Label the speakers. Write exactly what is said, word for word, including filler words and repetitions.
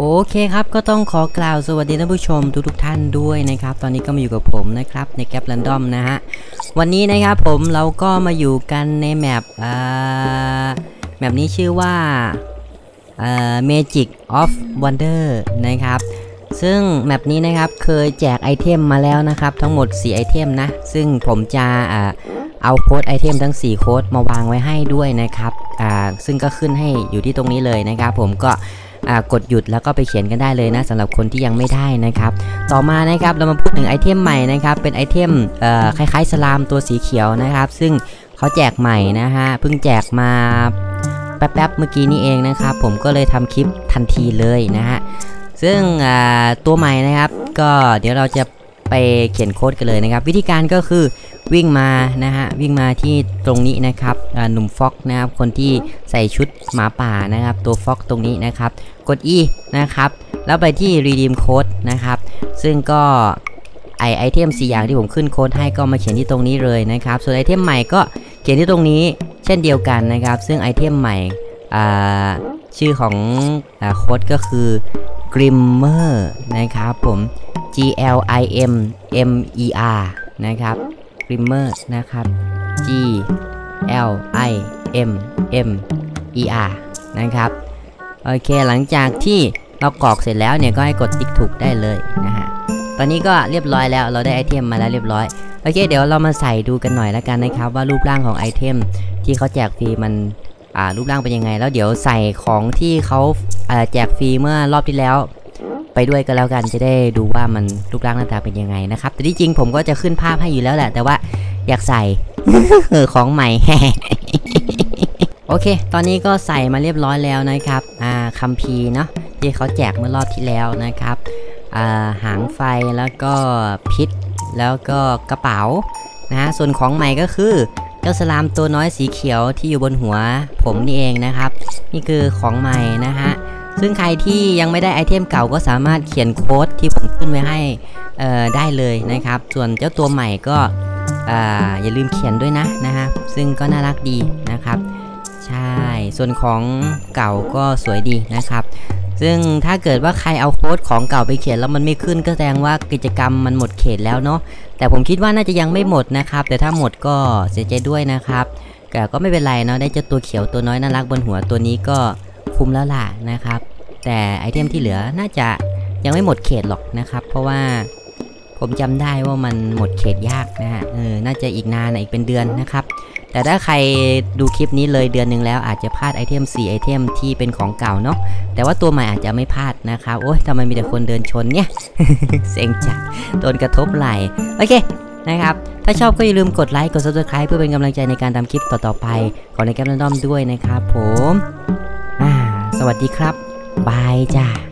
Speaker 1: โอเคครับก็ต้องขอกล่าวสวัสดีท่านผู้ชมทุกทุกท่านด้วยนะครับตอนนี้ก็มาอยู่กับผมนะครับในแกปแรนดอมนะฮะวันนี้นะครับผมเราก็มาอยู่กันในแมปอ่าแมปนี้ชื่อว่าอ่า Magic of Wonder นะครับซึ่งแมปนี้นะครับเคยแจกไอเทมมาแล้วนะครับทั้งหมดสี่ไอเทมนะซึ่งผมจะอ่าเอาโค้ดไอเทมทั้งสี่โค้ดมาวางไว้ให้ด้วยนะครับอ่าซึ่งก็ขึ้นให้อยู่ที่ตรงนี้เลยนะครับผมก็กดหยุดแล้วก็ไปเขียนกันได้เลยนะสำหรับคนที่ยังไม่ได้นะครับต่อมานะครับเรามาพูดถึงไอเทมใหม่นะครับเป็นไอเทมคล้ายๆสลามตัวสีเขียวนะครับซึ่งเขาแจกใหม่นะฮะเพิ่งแจกมาแป๊บๆเมื่อกี้นี้เองนะครับผมก็เลยทำคลิปทันทีเลยนะฮะซึ่งตัวใหม่นะครับก็เดี๋ยวเราจะไปเขียนโค้ดกันเลยนะครับวิธีการก็คือวิ่งมานะฮะวิ่งมาที่ตรงนี้นะครับหนุ่มฟ็อกนะครับคนที่ใส่ชุดหมาป่านะครับตัวฟ็อกตรงนี้นะครับกด E นะครับแล้วไปที่ redeem code นะครับซึ่งก็ไอไอเทมสี่อย่างที่ผมขึ้นโค้ดให้ก็มาเขียนที่ตรงนี้เลยนะครับส่วนไอเทมใหม่ก็เขียนที่ตรงนี้เช่นเดียวกันนะครับซึ่งไอเทมใหม่ชื่อของโค้ดก็คือ Glimmer นะครับผม G L I M M E R นะครับ Glimmer นะครับ G L I M M E R นะครับโอเคหลังจากที่เรากรอกเสร็จแล้วเนี่ยก็ให้กดติ๊กถูกได้เลยนะฮะตอนนี้ก็เรียบร้อยแล้วเราได้ไอเทมมาแล้วเรียบร้อยโอเคเดี๋ยวเรามาใส่ดูกันหน่อยแล้วกันนะครับว่ารูปร่างของไอเทมที่เขาแจกฟรีมันอ่ารูปร่างเป็นยังไงแล้วเดี๋ยวใส่ของที่เขาอ่าแจกฟรีเมื่อรอบที่แล้วไปด้วยกันแล้วกันจะได้ดูว่ามันรูปร่างหน้าตาเป็นยังไงนะครับแต่ที่จริงผมก็จะขึ้นภาพให้อยู่แล้วแหละแต่ว่าอยากใส่ ของใหม่ โอเคตอนนี้ก็ใส่มาเรียบร้อยแล้วนะครับอ่าคัมภีร์เนาะที่เขาแจกเมื่อรอบที่แล้วนะครับอ่าหางไฟแล้วก็พิษแล้วก็กระเป๋านะฮะส่วนของใหม่ก็คือเจ้าสลามตัวน้อยสีเขียวที่อยู่บนหัวผมนี่เองนะครับนี่คือของใหม่นะฮะซึ่งใครที่ยังไม่ได้ไอเทมเก่าก็สามารถเขียนโค้ดที่ผมขึ้นไว้ให้ได้เลยนะครับส่วนเจ้าตัวใหม่ก็อย่าลืมเขียนด้วยนะนะฮะซึ่งก็น่ารักดีนะครับใช่ส่วนของเก่าก็สวยดีนะครับซึ่งถ้าเกิดว่าใครเอาโค้ดของเก่าไปเขียนแล้วมันไม่ขึ้นก็แสดงว่ากิจกรรมมันหมดเขตแล้วเนาะแต่ผมคิดว่าน่าจะยังไม่หมดนะครับแต่ถ้าหมดก็เสียใจด้วยนะครับแต่ก็ไม่เป็นไรเนาะได้เจ้าตัวเขียวตัวน้อยน่ารักบนหัวตัวนี้ก็คุ้มแล้วล่ะนะครับแต่ไอเทมที่เหลือน่าจะยังไม่หมดเขตหรอกนะครับเพราะว่าผมจำได้ว่ามันหมดเขตยากนะฮะเออน่าจะอีกนานอีกเป็นเดือนนะครับแต่ถ้าใครดูคลิปนี้เลยเดือนหนึ่งแล้วอาจจะพลาดไอเทมสี่ไอเทมที่เป็นของเก่าเนาะแต่ว่าตัวใหม่อาจจะไม่พลาดนะครับโอ๊ยทำไมมีแต่คนเดินชนเนี่ย เซ็งจัดโดนกระทบไหล่โอเคนะครับถ้าชอบก็อย่าลืมกดไลค์กด ซับสไครบ์ เพื่อเป็นกำลังใจในการทำคลิปต่อๆไปของในแกปแรนดอมด้วยนะครับผมสวัสดีครับบายจ้า